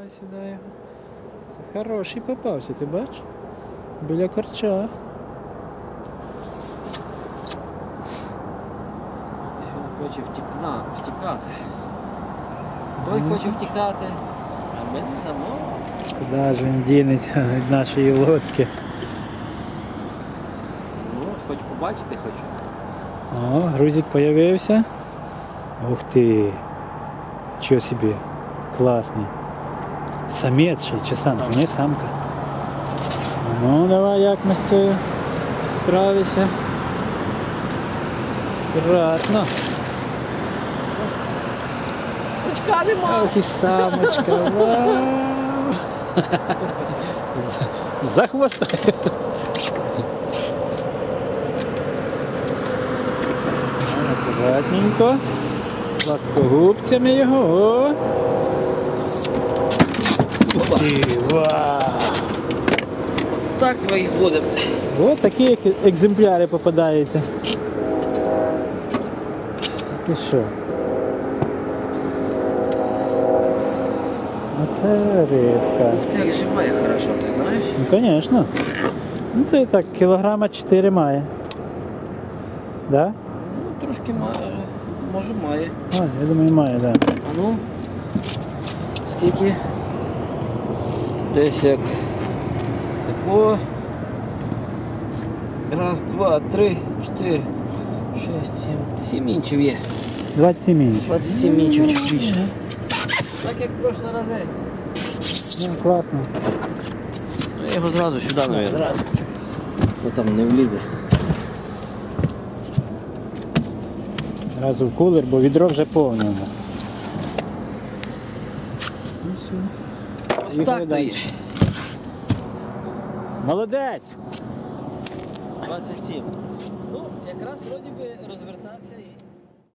сюди його. Це хороший попався, ти бачиш? Біля корча. Він хоче втікати. Той хоче втікати, а ми не дамо. Куди ж він дінеться від нашої лодки? Ну, хоч побачити хочу. О, грузик появився. Ух ти! Чого собі? Класний. Самець ще чи самка? Не самка. Ну давай, як ми з цією справимося. Акуратно. Точка нема! Ох і самочка. Вау! За хвоста. Акуратненько. Пласкогубцями його. О! Ух ти, вау! Так ми їх будемо. Ось такі екземпляри попадаються. Ти що? Оце рибка. Ух ти, як живає хорошо, ти знаєш? Ну, звісно. Ну, це і так, кілограма 4 має. Да? Ну, трошки має, може має. А, я думаю, має, так. Да. А ну, скільки? Десь як тако. Раз, два, три, чотири, шість, сім інчів є. 27 інч. 27 інчів чуть більше. Так як в прошлі рази. Ну, класно. Ну, я його зразу сюди, мабуть. Бо там не влізе. Зразу в кулер, бо відро вже повне у нас. Ну, все. Ось Їхали так то далі. є. Молодець! 27. Ну, якраз вроді би розвертатися і...